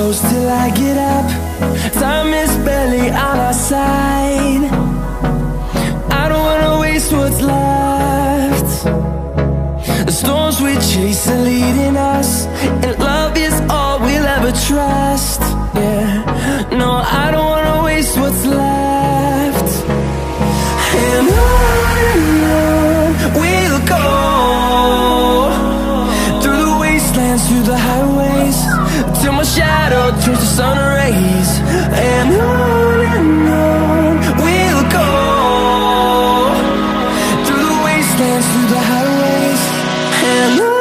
close till I get up. Time is barely on our side. I don't wanna waste what's left. The storms we chase are leading us, and love is all we'll ever trust. Yeah, no, I don't wanna waste what's left. And on we'll go, through the wastelands, through the highways, till my shadow turns to sun rays. And on we'll go, through the wastelands, through the highways, and on we'll go.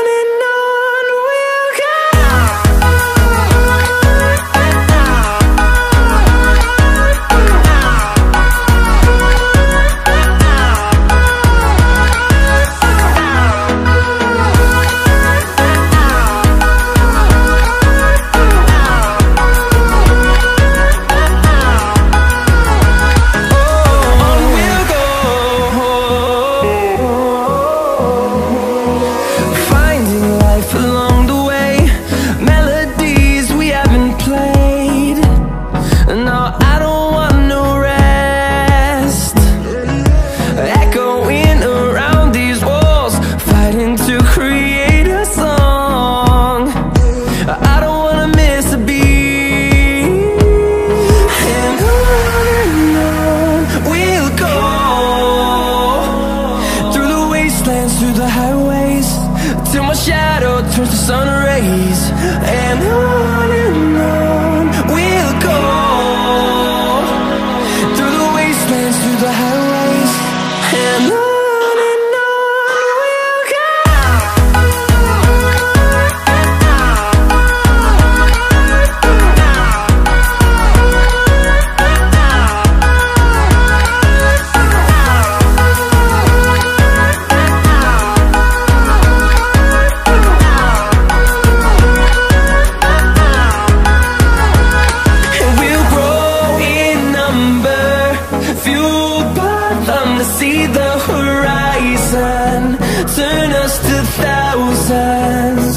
Through the highways, till my shadow turns to sun rays. And on we'll go, through the wastelands, through the highways, and on we'll go. Fueled by them to see the horizon, turn us to thousands.